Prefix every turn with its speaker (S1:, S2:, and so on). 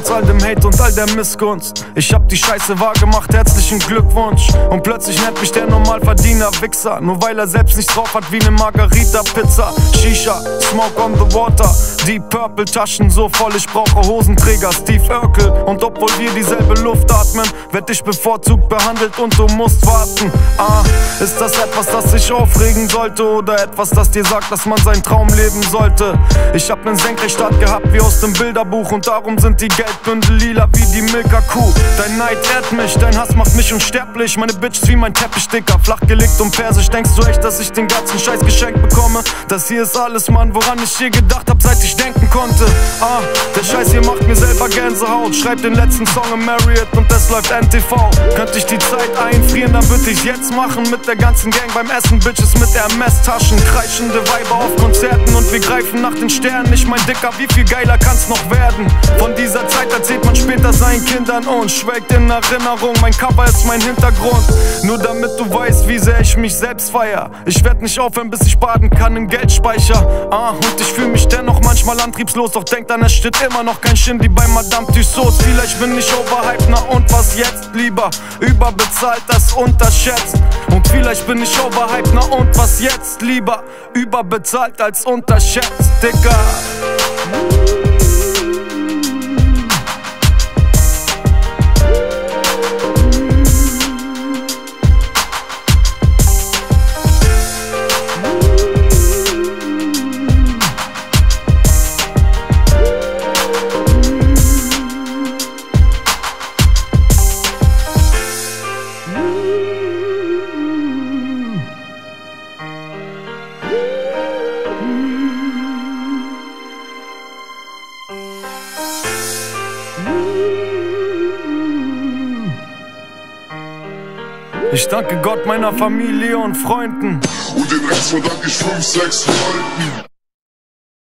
S1: trotz all dem Hate und all der Missgunst. Ich hab die Scheiße wahrgemacht, herzlichen Glückwunsch. Und plötzlich nennt mich der Normalverdiener Wichser, nur weil er selbst nichts drauf hat wie ne Margarita-Pizza. Shisha, Smoke on the Water, Deep Purple Taschen so voll, ich brauche Hosenträger, Steve Urkel. Und obwohl wir dieselbe Luft atmen, werd ich bevorzugt behandelt und du musst warten. Ist das etwas, das dich aufregen sollte oder etwas, das dir sagt, dass man seinen Traum leben sollte? Ich hab nen Senkrechtstart gehabt wie aus dem Bilderbuch und darum sind die Geldbündel lila wie die Milka-Kuh. Dein Neid ehrt mich, dein Hass macht mich unsterblich. Meine Bitch ist wie mein Teppichdicker, flach gelegt und persisch. Denkst du echt, dass ich den ganzen Scheiß geschenkt bekomme? Das hier ist alles, Mann, woran ich je gedacht hab, seit ich denken konnte. Der Scheiß hier macht mir selber Gänsehaut. Schreib den letzten Song im Marriott und es läuft NTV. Könnte ich die Zeit einfrieren, dann würd ich's jetzt machen. Mit der ganzen Gang beim Essen, Bitches mit Hermes-Taschen. Kreischende Weiber auf Konzerten und wir greifen nach den Sternen. Ich mein Dicker, wie viel geiler kann's noch werden? Von dieser Zeit erzählt man später seinen Kindern und schwelgt in Erinnerung. Mein Cover ist mein Hintergrund, nur damit du weißt, wie sehr ich mich selbst feier. Ich werd nicht aufhören, bis ich baden kann im Geldspeicher. Und ich fühl mich dennoch manchmal antriebslos, doch denk dann, es steht immer noch kein Shindy bei Madame Tussauds. Vielleicht bin ich overhyped, na und was jetzt? Lieber überbezahlt als unterschätzt. Und vielleicht bin ich overhyped, na und was jetzt? Lieber überbezahlt als unterschätzt, Digga. Ich danke Gott, meiner Familie und Freunden.
S2: Und den Rest verdank ich 5, 6 Leuten.